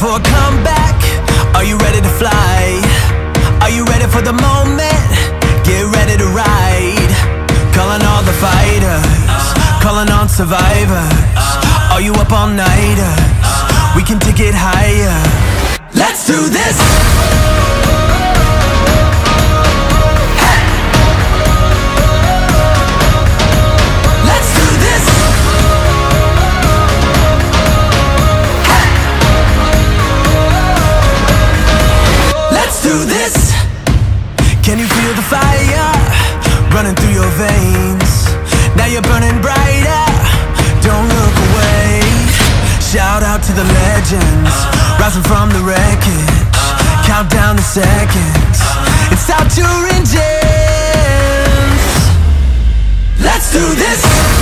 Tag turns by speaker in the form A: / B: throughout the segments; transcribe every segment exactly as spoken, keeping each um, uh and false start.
A: for a comeback? Are you ready to fly? Are you ready for the moment? Get ready to ride. Calling all the fighters, calling on survivors. Are you up all nighters? We can take it higher. Let's do this! Can you feel the fire running through your veins? Now you're burning brighter, don't look away. Shout out to the legends, rising from the wreckage. Count down the seconds, it's our tour engines. Let's do this!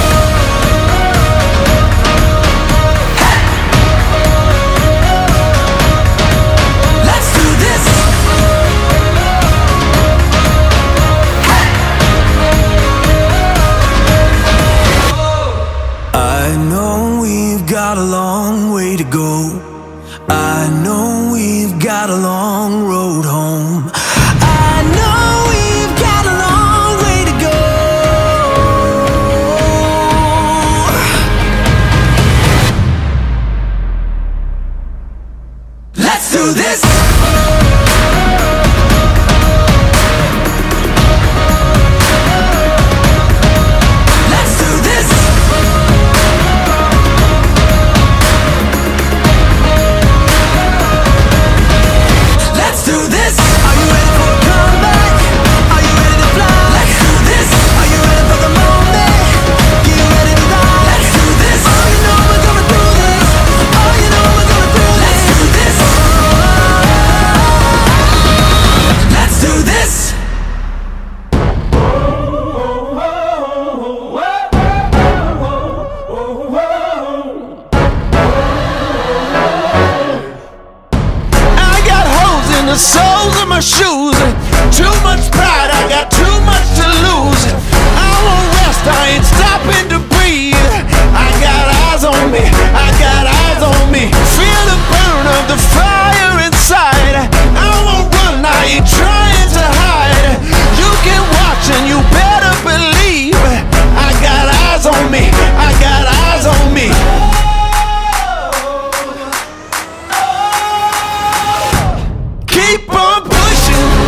A: Got a long way to go. I know we've got a long road home. I know we've got a long way to go. Let's do this! The soles of my shoes, too much pride, I got too much to lose. I won't rest, I ain't stopping to breathe. I got eyes on me, I got eyes on me. Feel the burn of the fire inside. I won't run, I ain't trying to hide. You can watch and you better believe. I got eyes on me, I got eyes on me. Keep on pushing.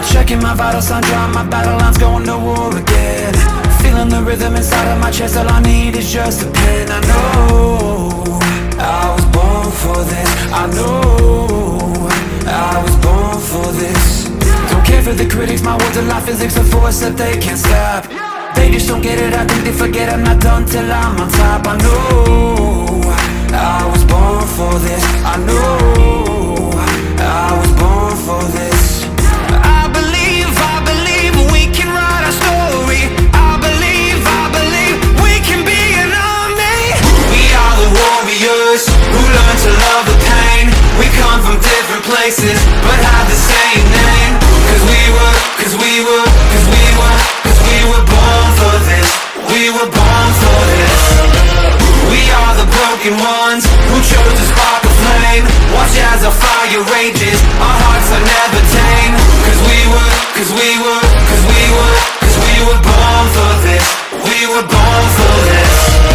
B: Checking my vital signs, drawing my battle lines, going to war again. Feeling the rhythm inside of my chest, all I need is just a pen. I know I was born for this. I know I was born for this. Don't care for the critics, my words are like physics, a force that they can't stop. They just don't get it, I think they forget I'm not done till I'm on top. I know I was born for this. I know I was born for this. I believe, I believe we can write our story. I believe, I believe we can be an army. We are the warriors who learn to love the pain. We come from different places but have the same name. Cause we were, cause we were, cause we were, cause we were born for this. We were born for this. We are the broken ones who chose to spark a flame. Watch as our fire rages, our hearts are never tame. Cause we were, cause we were, cause we were, cause we were born for this. We were born for this.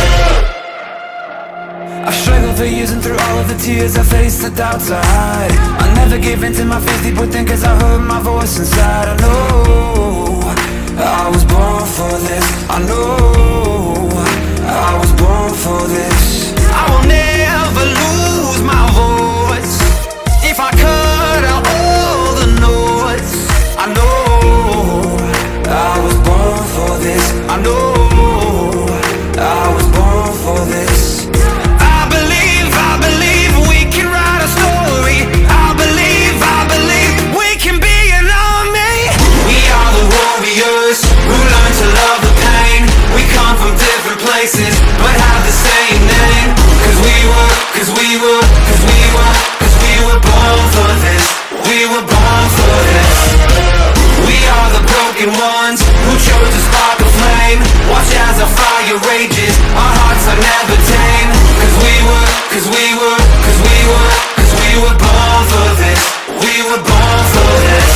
B: I've struggled for years and through all of the tears I faced the doubts I hide. I never gave in to my fears deep within cause I heard my voice inside. I know I was born for this. I know I was born for this. I will never lose my voice if I cut out all the noise. I know I was born for this. I know I was born for this. I believe, I believe we can write a story. I believe, I believe we can be an army. We are the warriors who learn to love the pain. We come from different places but have the same name. Cause we were, cause we were, cause we were, cause we were born for this. We were born for this. We are the broken ones who chose to spark a flame. Watch as our fire rages, our hearts are never tame. Cause we were, cause we were, cause we were, cause we were born for this. We were born for this.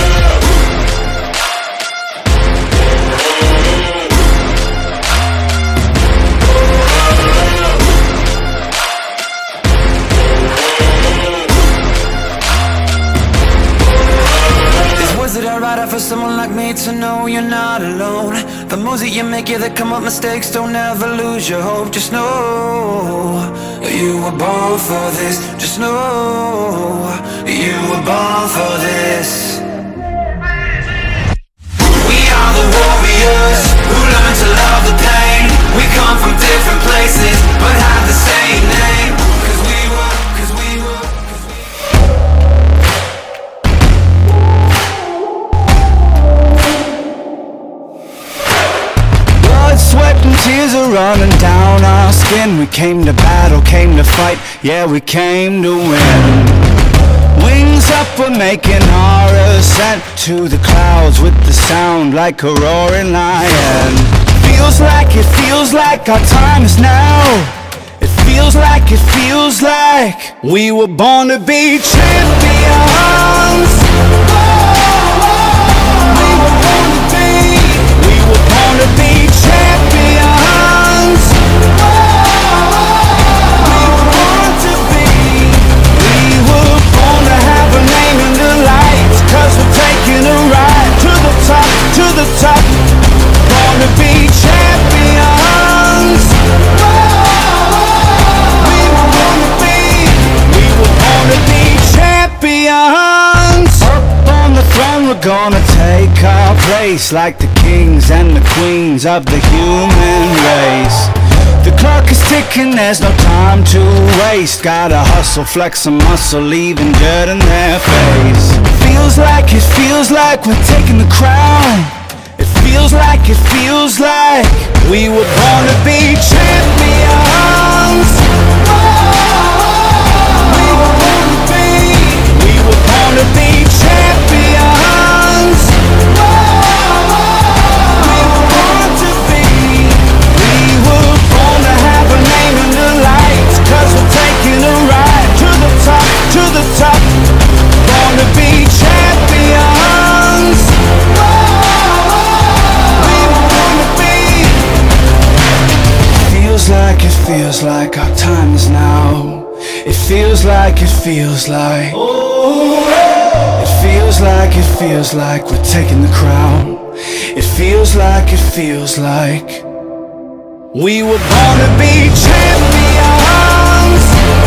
B: For someone like me to know you're not alone. The moves that you make, yeah, that come up mistakes. Don't ever lose your hope. Just know you were born for this. Just know you were born for this. We are the warriors who learn to love the pain. We come from different places but have the same name. Cause we were, cause we were, cause we
C: sweat and tears are running down our skin. We came to battle, came to fight, yeah, we came to win. Wings up, we're making our ascent to the clouds with the sound like a roaring lion. Feels like, it feels like our time is now. It feels like, it feels like we were born to be champions. We were born to be, we were born to be champions. We were born to be, we were born to have a name in the lights. Cause we're taking a ride to the top, to the top. Born to be champions. We were born to be, we were born to be champions. Up on the throne we're gonna take our place like the kings and the queens of the human race. The clock is ticking, there's no time to waste. Gotta hustle, flex some muscle, leaving dirt in their face. Feels like, it feels like we're taking the crown. It feels like, it feels like we were born to be champions. We were born to be, we were born to be champions. We were born to be, we were born to have a name in the lights. Cause we're taking a ride to the top, to the top. Born to be champions. We were born to be. Feels like, it feels like our time is now. It feels like, it feels like, oh, it feels feels like, it feels like we're taking the crown. It feels like, it feels like we were born to be champions.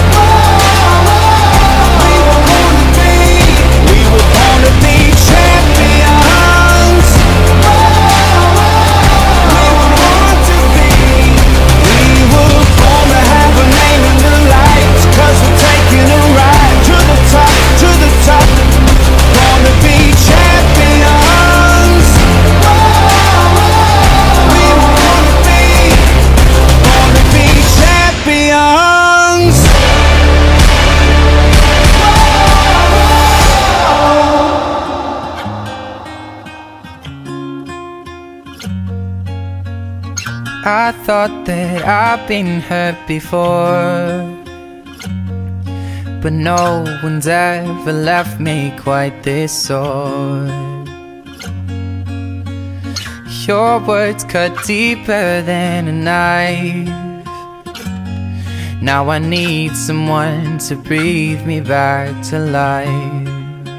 C: We were born to be, we were born to be champions. We were born to be, we were born to have a name in the lights, 'cause we're taking a ride to the top, to the top. Born to be champions. We were born to be, born to be champions.
D: I thought that I've been hurt before, but no one's ever left me quite this sore. Your words cut deeper than a knife. Now I need someone to breathe me back to life.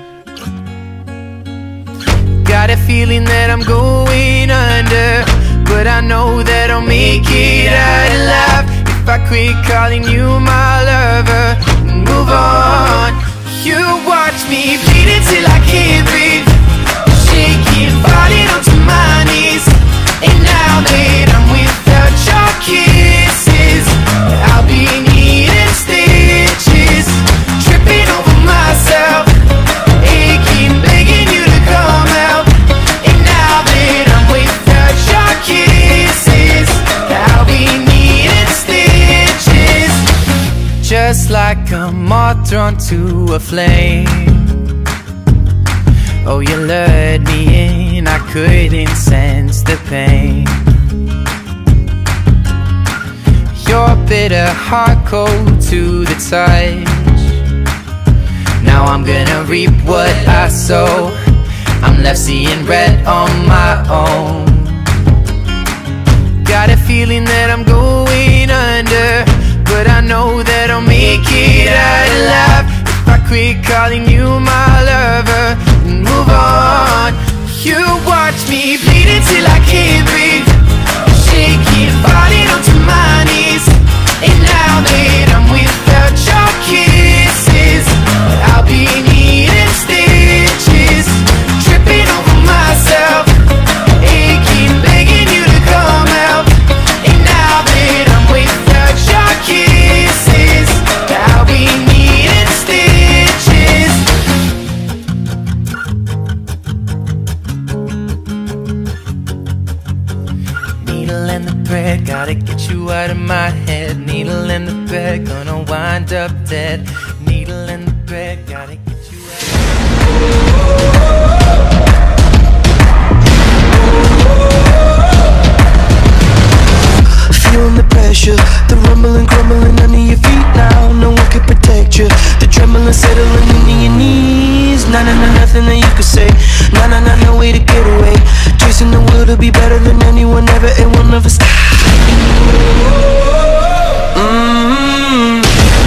D: Got a feeling that I'm going under, but I know that I'll make it out alive if I quit calling you my lover and move on. You watch me bleed until I can't breathe, shaking, falling onto my knees. And now that I'm without your kisses, I'll be needing stitches, tripping over myself, aching, begging you to come out. And now that I'm without your kisses, I'll be needing stitches, just like a moth drawn to a flame. Oh, you lured me in, I couldn't sense the pain. Your bitter heart cold to the touch. Now I'm gonna reap what I sow. I'm left seeing red on my own. Got a feeling that I'm going under, but I know that I'll make it out alive if I quit calling you my lover and move on. You watch me bleed until I can't breathe, shaking, falling onto my knees. And now that I'm without your kisses, I'll be needing stitches, tripping over myself, aching, begging you to come out. And now that I'm without your kisses, I'll be needing stitches. Needle and the thread, gotta get you out of my head. Needle and the thread, gonna wind up dead. Needle and the thread, gotta get you out.
E: Feeling the pressure, the rumbling, crumbling under your feet now. No one can protect you. The trembling, settling into your knees. Nah, nah, nah, nothing that you could say. Nah, nah, nah, no way to get away. Chasing the will to be better than anyone ever, and we'll never stop. Mm-hmm.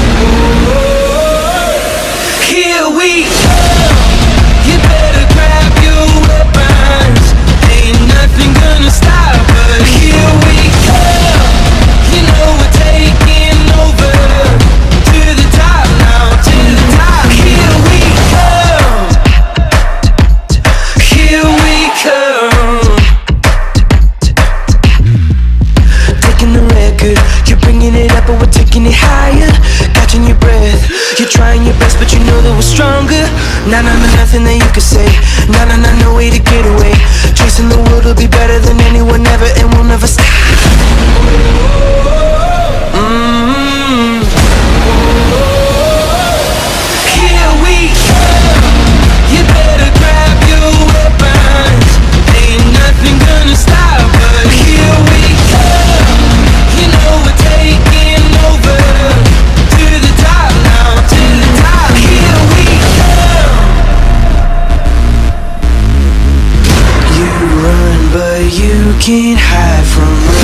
E: Here we go. You better grab your weapons. Ain't nothing gonna stop us. Here we go. You know we're taking over. To the top now, to the top. Here we come. Here we come. Taking the record, you're bringing it up, but we're taking it higher. Catching your breath, you're trying your best, but you know that we're stronger. Nah, nah, nah, nothing that you could say. Nah, nah, nah, no way to get away. Chasing the world will be better than anyone ever, and we'll never stop. Mm-hmm. Here we come. You better grab your weapons. Ain't nothing gonna stop us. Here we come. You know we're taking over. To the top now, to the top. Here we come. You run, but you can't hide from me.